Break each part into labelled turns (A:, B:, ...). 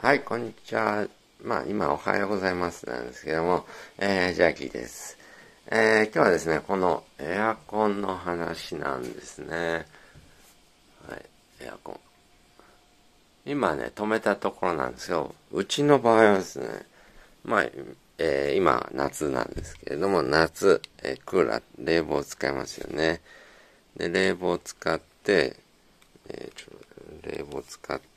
A: はい、こんにちは。今おはようございますなんですけども、ジャッキーです。今日はですね、このエアコンの話なんですね。はい、エアコン。今ね、止めたところなんですよ。うちの場合はですね、今夏なんですけれども、夏、クーラー、冷房を使いますよね。で、冷房を使って、冷房を使って、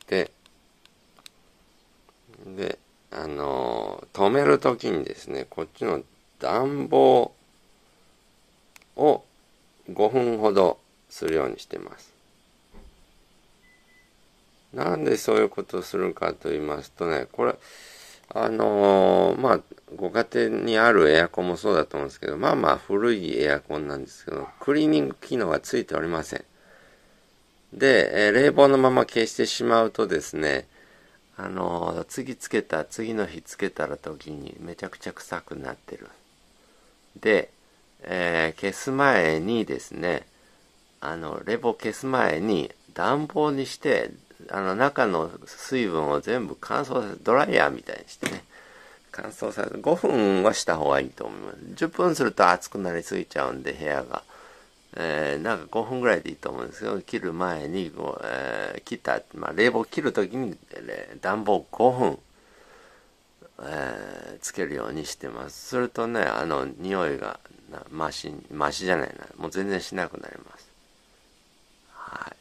A: で、止めるときにですね、こっちの暖房を5分ほどするようにしてます。なんでそういうことをするかと言いますとね、これ、ご家庭にあるエアコンもそうだと思うんですけど、古いエアコンなんですけど、クリーニング機能がついておりません。で、冷房のまま消してしまうとですね、次の日つけたら時にめちゃくちゃ臭くなってる。で、消す前にですね、冷房消す前に暖房にして、中の水分を全部乾燥させ、ドライヤーみたいにしてね、乾燥させ、5分はした方がいいと思います。10分すると暑くなりすぎちゃうんで、部屋が。なんか5分ぐらいでいいと思うんですけど、切る前に、冷房切るときに、暖房5分、つけるようにしてます。するとね、匂いがマシじゃないな。もう全然しなくなります。はい。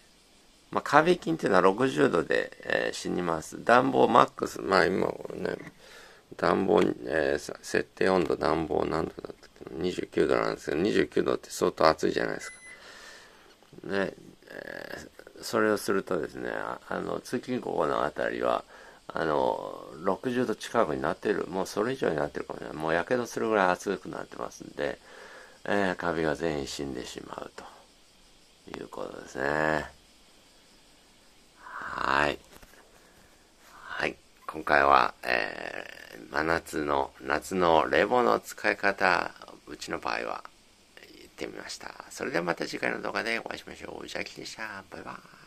A: カビ菌っていうのは60度で、死にます。暖房マックス、今ね、暖房、設定温度暖房何度だったっけ、29度なんですけど、29度って相当暑いじゃないですか。ね、それをするとですね、通勤ここのあたりは、60度近くになってる。もうそれ以上になってるかもしれない。もうやけどするぐらい暑くなってますんで、カビが全員死んでしまうということですね。はい。はい。今回は、夏の冷房の使い方、うちの場合は言ってみました。それではまた次回の動画でお会いしましょう。ジャッキーでした。バイバイ。